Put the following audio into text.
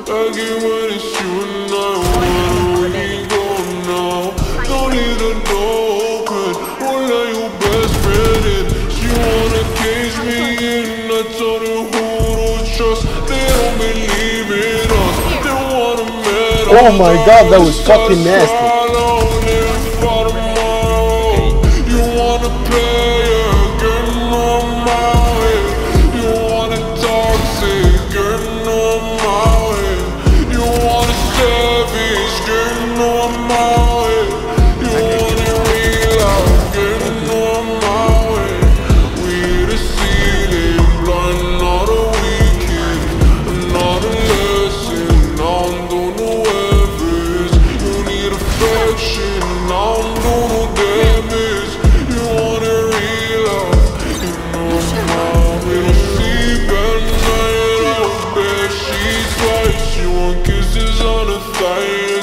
Like it when it's you and I. Where we go now? Don't need a door open. Won't let your best friend in. She wanna cage me in. I told her who to trust. They don't believe in us. They wanna met us. Oh my god, that was fucking nasty. You wanna play a game on my way. You want it toxic, getting on my way. You want it savage, getting on my way. You want it real life, getting on my way. We the ceiling, blind, not a weekend, not a lesson. Now I'm doing no average. You need affection, now I'm doing no damage. You want it real life, you know now. We don't sleep at night, out bed, she's right. She want kisses on her thigh.